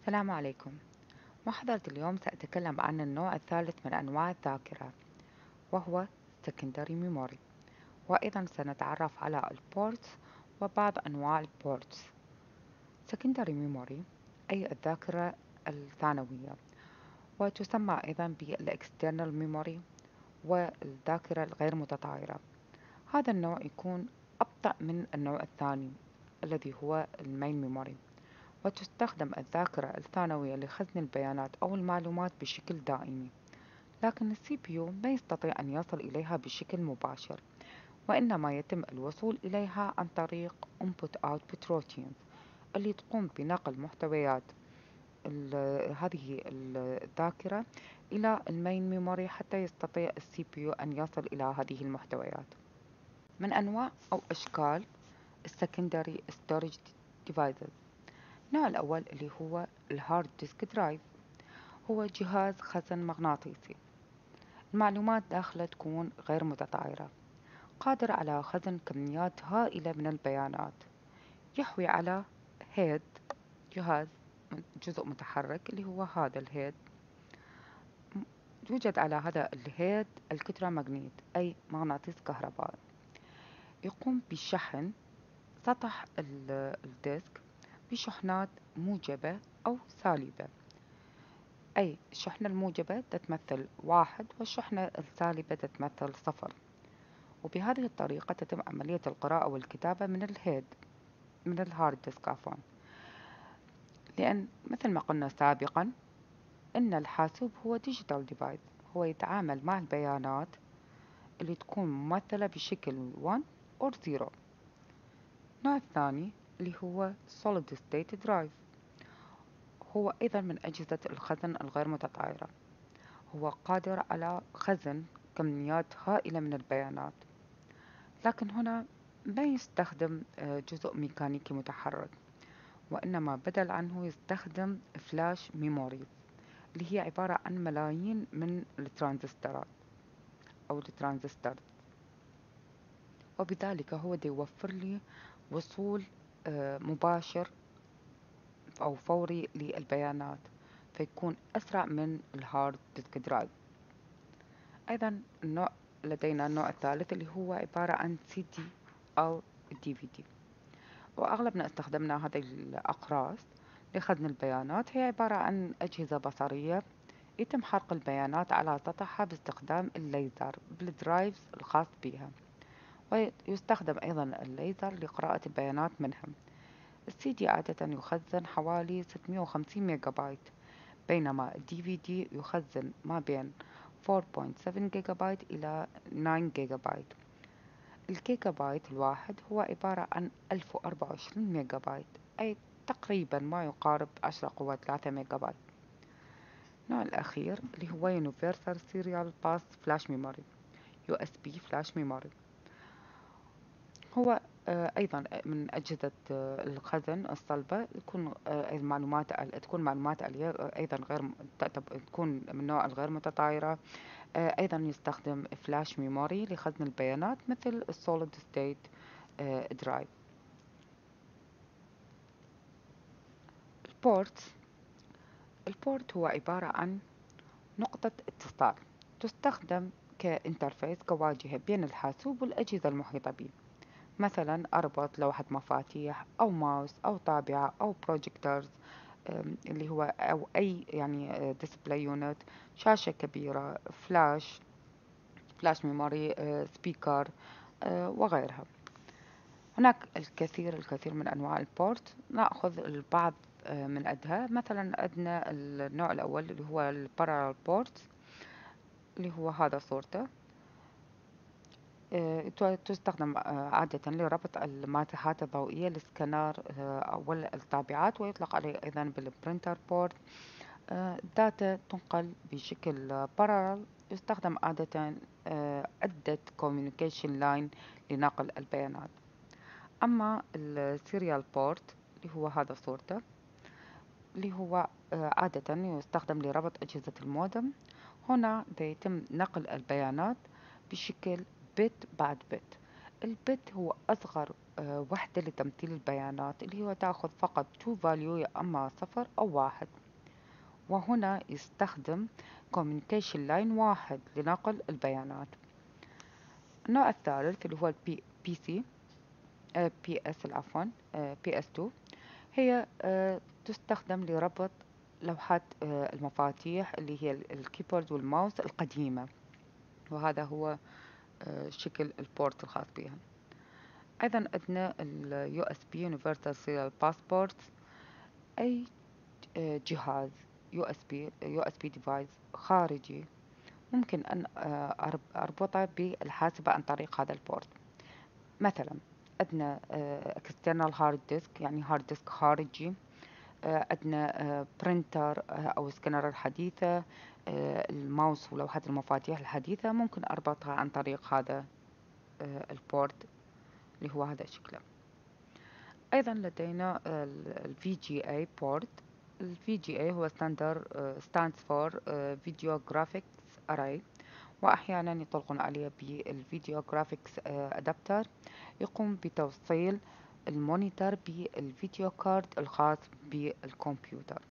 السلام عليكم. محاضرة اليوم سأتكلم عن النوع الثالث من أنواع الذاكرة وهو Secondary Memory، وأيضا سنتعرف على البورتس وبعض أنواع البورتس. Secondary Memory أي الذاكرة الثانوية، وتسمى أيضا بالإكسترنال Memory والذاكرة الغير متطايرة. هذا النوع يكون أبطأ من النوع الثاني الذي هو المين ميموري، وتستخدم الذاكرة الثانوية لخزن البيانات أو المعلومات بشكل دائمي. لكن السي بي يو ما يستطيع أن يصل إليها بشكل مباشر، وإنما يتم الوصول إليها عن طريق Input-Output Routines اللي تقوم بنقل محتويات هذه الذاكرة إلى المين ميموري حتى يستطيع السي بي يو أن يصل إلى هذه المحتويات. من أنواع أو أشكال السكندري ستورج ديفايسز، النوع الأول اللي هو الهارد ديسك درايف، هو جهاز خزن مغناطيسي. المعلومات داخله تكون غير متطايرة، قادر على خزن كميات هائلة من البيانات. يحوي على هيد، جهاز جزء متحرك اللي هو هذا الهيد. يوجد على هذا الهيد الكترومغنيت أي مغناطيس كهربائي، يقوم بشحن سطح الديسك بشحنات موجبة أو سالبة، أي الشحنة الموجبة تتمثل 1 والشحنة السالبة تتمثل 0. وبهذه الطريقة تتم عملية القراءة والكتابة من الهارد ديسك عفوا. لأن مثل ما قلنا سابقا إن الحاسوب هو ديجيتال ديفايس، هو يتعامل مع البيانات اللي تكون ممثلة بشكل 1 أو 0. النوع الثاني اللي هو Solid State Drive، هو أيضا من أجهزة الخزن الغير متطايرة، هو قادر على خزن كميات هائلة من البيانات. لكن هنا ما يستخدم جزء ميكانيكي متحرك، وإنما بدل عنه يستخدم فلاش ميموري اللي هي عبارة عن ملايين من الترانزستورات أو الترانزستور، وبذلك هو دي يوفر لي وصول مباشر أو فوري للبيانات، فيكون أسرع من الهارد ديسك درايف. أيضا لدينا النوع الثالث اللي هو عبارة عن سي دي أو دي في دي، وأغلبنا استخدمنا هذه الأقراص لخزن البيانات. هي عبارة عن أجهزة بصرية يتم حرق البيانات على سطحها باستخدام الليزر بالدرايفز الخاص بها، ويستخدم أيضا الليزر لقراءة البيانات منها. السي دي عادة يخزن حوالي 650 ميجا بايت، بينما الدي في دي يخزن ما بين 4.7 جيجا بايت إلى 9 جيجا بايت. الجيجا بايت الواحد هو عبارة عن 1024 ميجا بايت، أي تقريبا ما يقارب 10 قوة 3 ميجا بايت. النوع الأخير اللي هو Universal Serial Bus Flash Memory USB Flash Memory، هو أيضا من أجهزة الخزن الصلبة. تكون معلومات أيضا تكون من نوع الغير متطايرة. أيضا يستخدم فلاش ميموري لخزن البيانات مثل السوليد ستيت درايف. البورت البورت هو عبارة عن نقطة اتصال تستخدم كإنترفيس كواجهة بين الحاسوب والأجهزة المحيطة به. مثلا أربط لوحة مفاتيح أو ماوس أو طابعة أو بروجيكتورز، اللي هو أو أي يعني ديسبلاي يونت، شاشة كبيرة، فلاش ميموري، سبيكر وغيرها. هناك الكثير من أنواع البورت، نأخذ البعض من أدها. مثلا عندنا النوع الأول اللي هو البارallel بورت، اللي هو هذا صورته. تستخدم عادة لربط الماسحات الضوئية السكانر أو الطابعات، ويطلق عليه أيضا بالبرينتر بورد. الداتا تنقل بشكل بارallel، يستخدم عادة عدة communication line لنقل البيانات. أما السيريال بورت اللي هو هذا صورته، اللي هو عادة يستخدم لربط أجهزة المودم. هنا يتم نقل البيانات بشكل بت بعد بت، البت هو أصغر وحدة لتمثيل البيانات اللي هو تأخذ فقط two value يا أما صفر أو واحد. وهنا يستخدم communication line واحد لنقل البيانات. النوع الثالث اللي هو بي سي بي اس عفوا بي اس 2 هي تستخدم لربط لوحات المفاتيح اللي هي الكيبورد والماوس القديمة، وهذا هو شكل البورت الخاص بها. أيضا عندنا ال USB Universal Serial Passport، أي جهاز USB device خارجي ممكن أن أربطه بالحاسبة عن طريق هذا البورت. مثلا عندنا external hard disk يعني هارد ديسك خارجي، عندنا برينتر أو سكانر الحديثة، الماوس ولوحة المفاتيح الحديثة ممكن أربطها عن طريق هذا البورت اللي هو هذا شكله. أيضا لدينا ال VGA port. ال VGA هو stands for Video Graphics Array، وأحيانا يطلقون عليه بالفيديو جرافيكس أدابتر، يقوم بتوصيل المونيتور بالفيديو كارد الخاص بالكمبيوتر.